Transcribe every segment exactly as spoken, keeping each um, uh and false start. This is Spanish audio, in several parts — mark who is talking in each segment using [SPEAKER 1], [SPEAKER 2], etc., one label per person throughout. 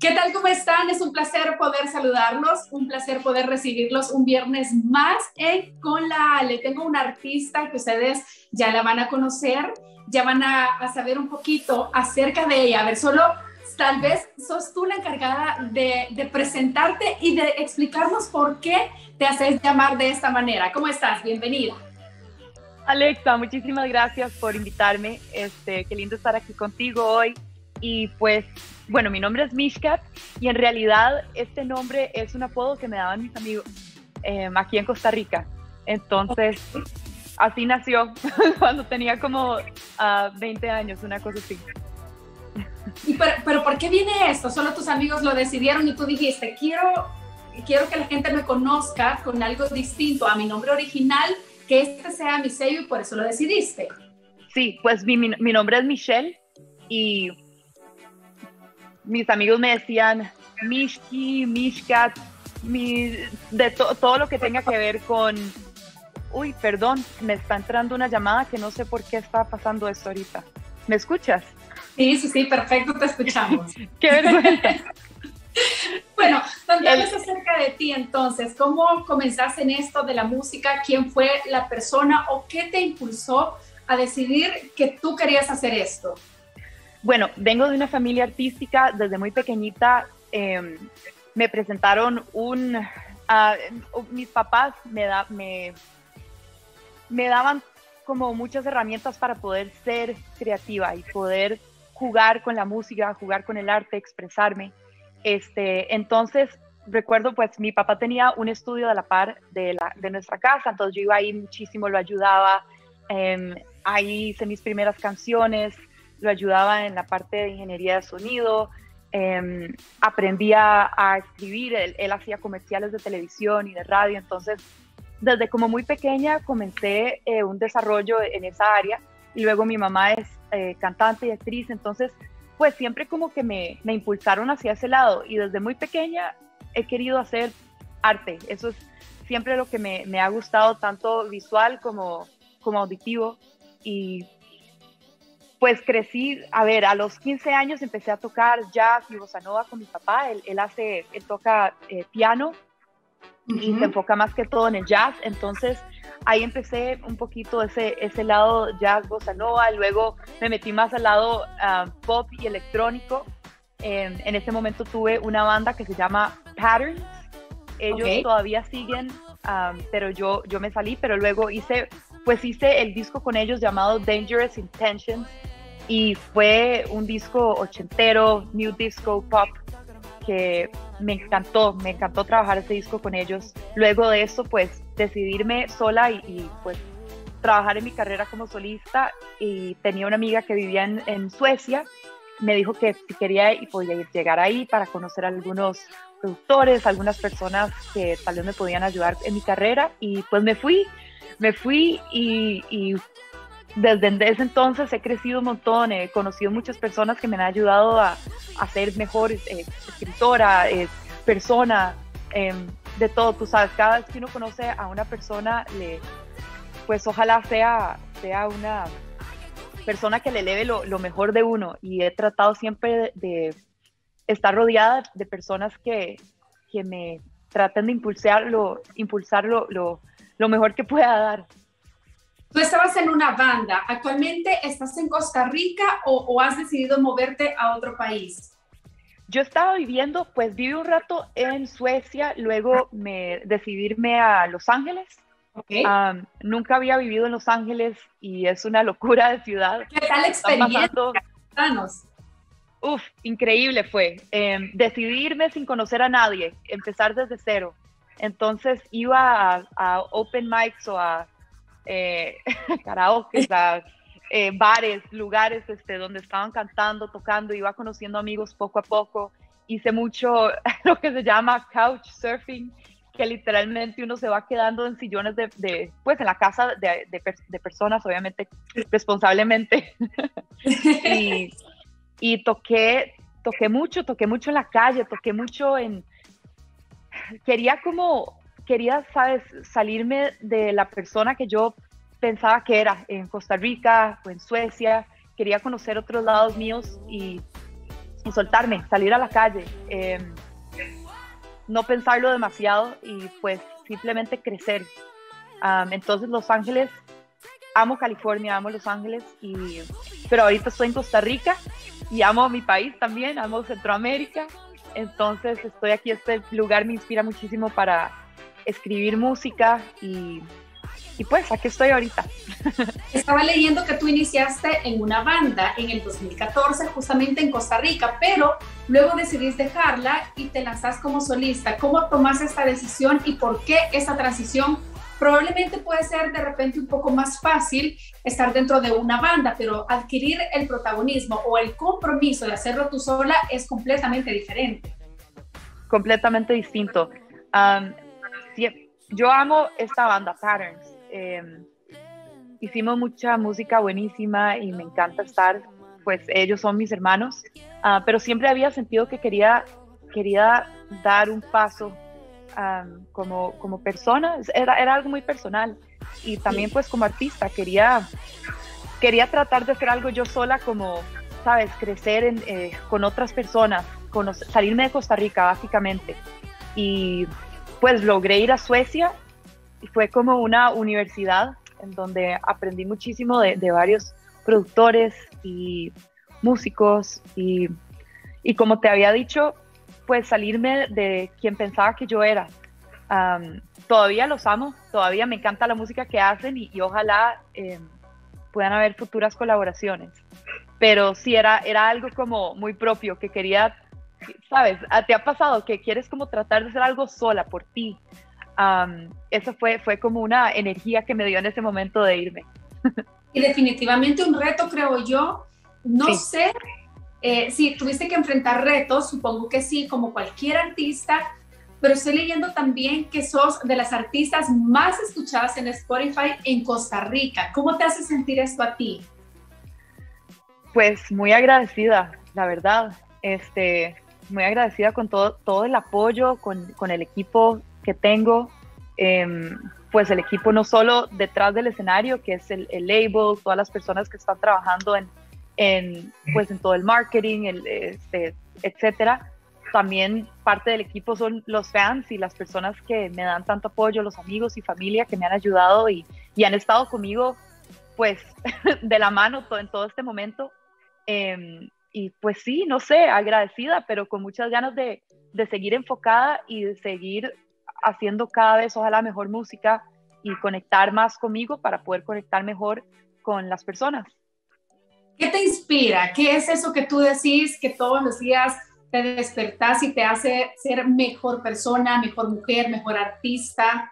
[SPEAKER 1] ¿Qué tal? ¿Cómo están? Es un placer poder saludarlos, un placer poder recibirlos un viernes más en Con la Ale. Tengo una artista que ustedes ya la van a conocer, ya van a, a saber un poquito acerca de ella. A ver, solo tal vez sos tú la encargada de, de presentarte y de explicarnos por qué te haces llamar de esta manera. ¿Cómo estás? Bienvenida.
[SPEAKER 2] Alexa, muchísimas gracias por invitarme. Este, qué lindo estar aquí contigo hoy. Y pues, bueno, mi nombre es Mishkat y en realidad este nombre es un apodo que me daban mis amigos eh, aquí en Costa Rica. Entonces, así nació cuando tenía como uh, veinte años, una cosa así.
[SPEAKER 1] ¿Y pero, pero por qué viene esto? ¿Solo tus amigos lo decidieron y tú dijiste, quiero, quiero que la gente me conozca con algo distinto a mi nombre original, que este sea mi sello y por eso lo decidiste?
[SPEAKER 2] Sí, pues mi, mi, mi nombre es Michelle y mis amigos me decían Mishki, Mishkat, mi, de to, todo lo que tenga que ver con... Uy, perdón, me está entrando una llamada que no sé por qué está pasando esto ahorita. ¿Me escuchas?
[SPEAKER 1] Sí, sí, sí, perfecto, te escuchamos.
[SPEAKER 2] ¡Qué vergüenza!
[SPEAKER 1] Bueno, contanos El... acerca de ti entonces. ¿Cómo comenzaste en esto de la música? ¿Quién fue la persona o qué te impulsó a decidir que tú querías hacer esto?
[SPEAKER 2] Bueno, vengo de una familia artística. Desde muy pequeñita eh, me presentaron un... Uh, mis papás me, da, me, me daban como muchas herramientas para poder ser creativa y poder jugar con la música, jugar con el arte, expresarme. Este, entonces, recuerdo, pues, mi papá tenía un estudio a la par de, la, de nuestra casa, entonces yo iba ahí muchísimo, lo ayudaba. Eh, ahí hice mis primeras canciones, lo ayudaba en la parte de ingeniería de sonido, eh, aprendía a escribir, él, él hacía comerciales de televisión y de radio, entonces desde como muy pequeña comencé eh, un desarrollo en esa área y luego mi mamá es eh, cantante y actriz, entonces pues siempre como que me, me impulsaron hacia ese lado y desde muy pequeña he querido hacer arte, eso es siempre lo que me, me ha gustado, tanto visual como, como auditivo y pues crecí, a ver, a los quince años empecé a tocar jazz y bossa nova con mi papá, él, él, hace, él toca eh, piano uh-huh. y se enfoca más que todo en el jazz, entonces ahí empecé un poquito ese, ese lado jazz, bossa nova, luego me metí más al lado uh, pop y electrónico, eh, en ese momento tuve una banda que se llama Patterns, ellos okay. todavía siguen, um, pero yo, yo me salí, pero luego hice, pues hice el disco con ellos llamado Dangerous Intentions y fue un disco ochentero, new disco, pop, que me encantó, me encantó trabajar ese disco con ellos. Luego de eso, pues, decidirme sola y, y pues, trabajar en mi carrera como solista y tenía una amiga que vivía en, en Suecia, me dijo que si quería y podía llegar ahí para conocer a algunos productores, algunas personas que tal vez me podían ayudar en mi carrera y pues me fui, me fui y, y desde ese entonces he crecido un montón, he conocido muchas personas que me han ayudado a, a ser mejor eh, escritora, eh, persona, eh, de todo, tú sabes, cada vez que uno conoce a una persona, le, pues ojalá sea, sea una persona que le eleve lo, lo mejor de uno y he tratado siempre de, de estar rodeada de personas que, que me traten de impulsarlo, impulsarlo lo, lo mejor que pueda dar.
[SPEAKER 1] Tú estabas en una banda, ¿actualmente estás en Costa Rica o, o has decidido moverte a otro país?
[SPEAKER 2] Yo estaba viviendo, pues viví un rato en Suecia, luego me decidí irme a Los Ángeles. Okay. Um, nunca había vivido en Los Ángeles y es una locura de ciudad.
[SPEAKER 1] ¿Qué tal la experiencia?
[SPEAKER 2] Uf, increíble fue. Eh, decidí irme sin conocer a nadie, empezar desde cero. Entonces iba a, a open mics o a eh, karaoke, a eh, bares, lugares este, donde estaban cantando, tocando, iba conociendo amigos poco a poco. Hice mucho lo que se llama couch surfing, que literalmente uno se va quedando en sillones de, de pues en la casa de, de, de personas, obviamente responsablemente. y, y toqué, toqué mucho, toqué mucho en la calle, toqué mucho en... Quería como, quería, sabes, salirme de la persona que yo pensaba que era en Costa Rica o en Suecia, quería conocer otros lados míos y y soltarme, salir a la calle, eh, no pensarlo demasiado y pues simplemente crecer. Um, entonces Los Ángeles, amo California, amo Los Ángeles, y, pero ahorita estoy en Costa Rica y amo mi país también, amo Centroamérica. Entonces estoy aquí, este lugar me inspira muchísimo para escribir música y, y pues aquí estoy ahorita.
[SPEAKER 1] Estaba leyendo que tú iniciaste en una banda en el dos mil catorce, justamente en Costa Rica, pero luego decidiste dejarla y te lanzas como solista. ¿Cómo tomas esta decisión y por qué esa transición? Probablemente puede ser de repente un poco más fácil estar dentro de una banda, pero adquirir el protagonismo o el compromiso de hacerlo tú sola es completamente diferente.
[SPEAKER 2] Completamente distinto. Um, sí, yo amo esta banda, Patterns. Eh, hicimos mucha música buenísima y me encanta estar, pues ellos son mis hermanos, uh, pero siempre había sentido que quería, quería dar un paso um, como, como persona, era, era algo muy personal, y también pues como artista quería, quería tratar de hacer algo yo sola, como, sabes, crecer en, eh, con otras personas, conocer, salirme de Costa Rica básicamente, y pues logré ir a Suecia y fue como una universidad en donde aprendí muchísimo de, de varios productores y músicos y, y como te había dicho, pues salirme de quien pensaba que yo era. Um, todavía los amo, todavía me encanta la música que hacen y, y ojalá eh, puedan haber futuras colaboraciones, pero sí era, era algo como muy propio que quería, ¿sabes? ¿Te ha pasado que quieres como tratar de hacer algo sola por ti? Um, eso fue, fue como una energía que me dio en ese momento de irme.
[SPEAKER 1] Y definitivamente un reto, creo yo. No
[SPEAKER 2] sí.
[SPEAKER 1] sé eh, si tuviste que enfrentar retos, supongo que sí, como cualquier artista, pero estoy leyendo también que sos de las artistas más escuchadas en Spotify en Costa Rica. ¿Cómo te hace sentir esto a ti?
[SPEAKER 2] Pues muy agradecida, la verdad. Este, muy agradecida con todo, todo el apoyo, con, con el equipo que tengo, eh, pues el equipo no solo detrás del escenario, que es el, el label, todas las personas que están trabajando en, en, pues en todo el marketing, el, este, etcétera. También parte del equipo son los fans y las personas que me dan tanto apoyo, los amigos y familia que me han ayudado y, y han estado conmigo, pues, de la mano todo, en todo este momento. Eh, y pues sí, no sé, agradecida, pero con muchas ganas de, de seguir enfocada y de seguir haciendo cada vez ojalá mejor música y conectar más conmigo para poder conectar mejor con las personas.
[SPEAKER 1] ¿Qué te inspira? ¿Qué es eso que tú decís que todos los días te despertás y te hace ser mejor persona, mejor mujer, mejor artista?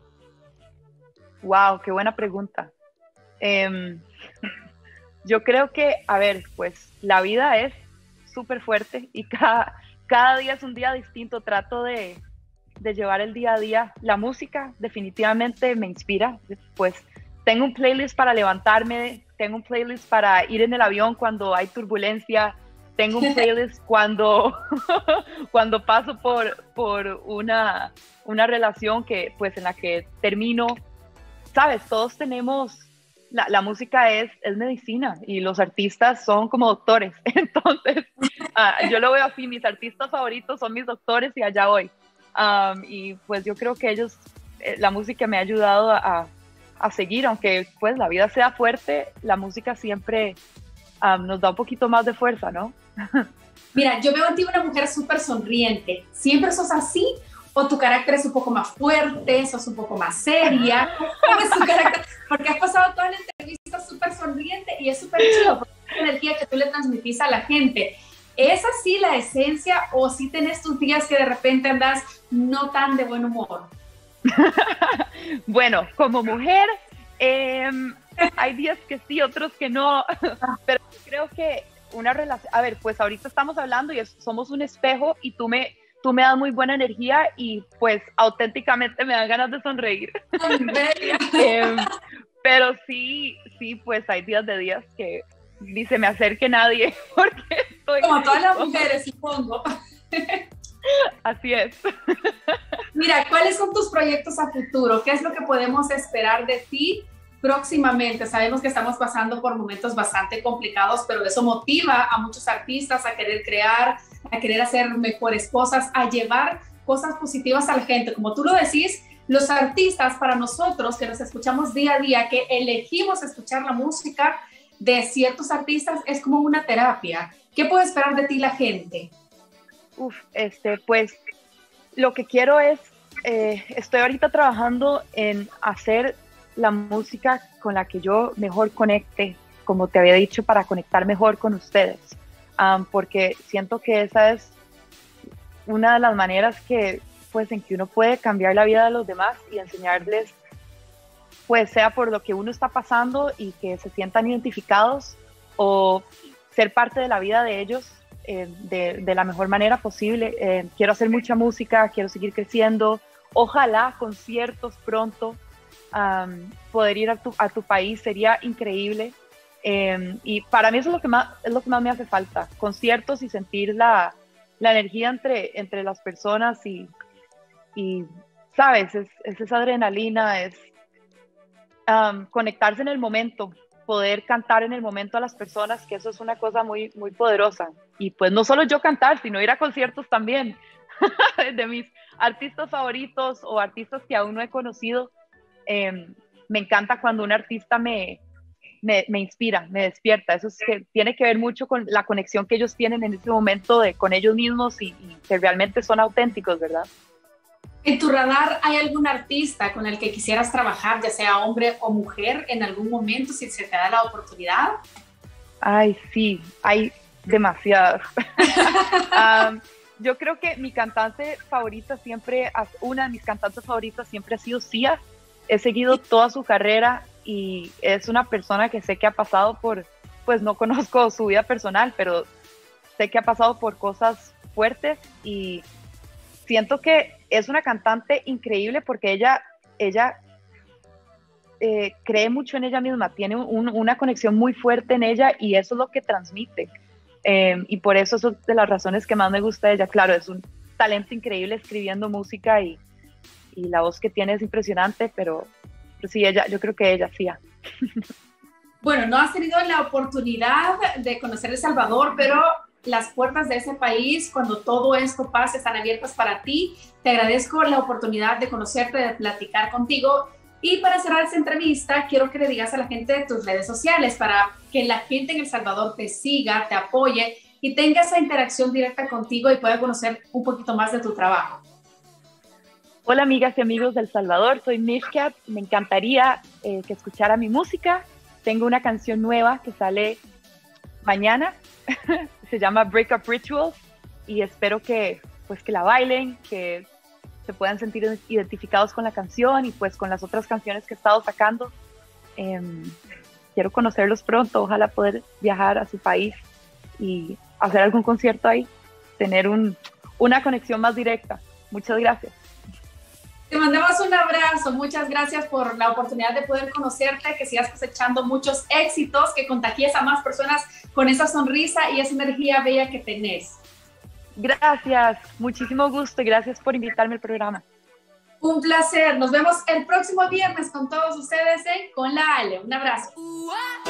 [SPEAKER 2] Wow, qué buena pregunta. Eh, yo creo que, a ver, pues la vida es súper fuerte y cada, cada día es un día distinto. Trato de de llevar el día a día. La música definitivamente me inspira, pues tengo un playlist para levantarme, tengo un playlist para ir en el avión cuando hay turbulencia, tengo un playlist cuando, cuando paso por, por una, una relación que, pues, en la que termino, sabes, todos tenemos, la, la música es, es medicina y los artistas son como doctores, entonces uh, yo lo veo así, mis artistas favoritos son mis doctores y allá voy. Um, y pues yo creo que ellos, eh, la música me ha ayudado a, a seguir, aunque pues la vida sea fuerte, la música siempre um, nos da un poquito más de fuerza, ¿no?
[SPEAKER 1] Mira, yo veo en ti una mujer súper sonriente. ¿Siempre sos así? ¿O tu carácter es un poco más fuerte, sos un poco más seria? ¿Cómo es tu carácter? Porque has pasado toda la entrevista súper sonriente y es súper chido, porque es la energía que tú le transmitís a la gente. ¿Es así la esencia o si sí tenés tus días que de repente andas no tan de buen humor?
[SPEAKER 2] Bueno, como mujer, eh, hay días que sí, otros que no, pero creo que una relación, a ver, pues ahorita estamos hablando y es, somos un espejo y tú me, tú me das muy buena energía y pues auténticamente me dan ganas de sonreír. eh, pero sí, sí, pues hay días de días que ni se me acerque nadie porque estoy...
[SPEAKER 1] Como todas las mujeres, supongo.
[SPEAKER 2] Así es.
[SPEAKER 1] Mira, ¿cuáles son tus proyectos a futuro? ¿Qué es lo que podemos esperar de ti próximamente? Sabemos que estamos pasando por momentos bastante complicados, pero eso motiva a muchos artistas a querer crear, a querer hacer mejores cosas, a llevar cosas positivas a la gente. Como tú lo decís, los artistas, para nosotros que nos escuchamos día a día, que elegimos escuchar la música de ciertos artistas, es como una terapia. ¿Qué puede esperar de ti la gente?
[SPEAKER 2] Uf, este, pues lo que quiero es, eh, estoy ahorita trabajando en hacer la música con la que yo mejor conecte, como te había dicho, para conectar mejor con ustedes, um, porque siento que esa es una de las maneras que, pues, en que uno puede cambiar la vida de los demás y enseñarles, pues, sea por lo que uno está pasando y que se sientan identificados, o ser parte de la vida de ellos eh, de, de la mejor manera posible. Eh, quiero hacer mucha música, quiero seguir creciendo, ojalá conciertos pronto. Um, poder ir a tu, a tu país sería increíble, um, y para mí eso es lo que más, es lo que más me hace falta, conciertos y sentir la, la energía entre, entre las personas y, y sabes, es, es esa adrenalina, es um, conectarse en el momento, poder cantar en el momento a las personas, que eso es una cosa muy, muy poderosa. Y pues no solo yo cantar, sino ir a conciertos también de mis artistas favoritos o artistas que aún no he conocido. Eh, me encanta cuando un artista me, me, me inspira, me despierta. Eso es que tiene que ver mucho con la conexión que ellos tienen en ese momento de, con ellos mismos, y, y que realmente son auténticos, ¿verdad?
[SPEAKER 1] ¿En tu radar hay algún artista con el que quisieras trabajar, ya sea hombre o mujer, en algún momento, si se te da la oportunidad?
[SPEAKER 2] Ay, sí, hay demasiados. um, yo creo que mi cantante favorita siempre, una de mis cantantes favoritas siempre ha sido Sia. He seguido toda su carrera y es una persona que sé que ha pasado por, pues no conozco su vida personal, pero sé que ha pasado por cosas fuertes, y siento que es una cantante increíble porque ella, ella eh, cree mucho en ella misma, tiene un, una conexión muy fuerte en ella, y eso es lo que transmite. Eh, y por eso es de las razones que más me gusta de ella. Claro, es un talento increíble escribiendo música, y y la voz que tiene es impresionante, pero, pero sí, ella, yo creo que ella sí.
[SPEAKER 1] Bueno, no has tenido la oportunidad de conocer El Salvador, pero las puertas de ese país, cuando todo esto pase, están abiertas para ti. Te agradezco la oportunidad de conocerte, de platicar contigo. Y para cerrar esta entrevista, quiero que le digas a la gente de tus redes sociales, para que la gente en El Salvador te siga, te apoye y tenga esa interacción directa contigo y pueda conocer un poquito más de tu trabajo.
[SPEAKER 2] Hola amigas y amigos de El Salvador, soy Mishkat. Me encantaría eh, que escuchara mi música. Tengo una canción nueva que sale mañana, se llama Break Up Rituals, y espero que, pues, que la bailen, que se puedan sentir identificados con la canción y pues con las otras canciones que he estado sacando. Eh, quiero conocerlos pronto, ojalá poder viajar a su país y hacer algún concierto ahí, tener un, una conexión más directa. Muchas gracias.
[SPEAKER 1] Te mandamos un abrazo, muchas gracias por la oportunidad de poder conocerte, que sigas cosechando muchos éxitos, que contagies a más personas con esa sonrisa y esa energía bella que tenés.
[SPEAKER 2] Gracias, muchísimo gusto y gracias por invitarme al programa.
[SPEAKER 1] Un placer, nos vemos el próximo viernes con todos ustedes en Con la Ale. Un abrazo.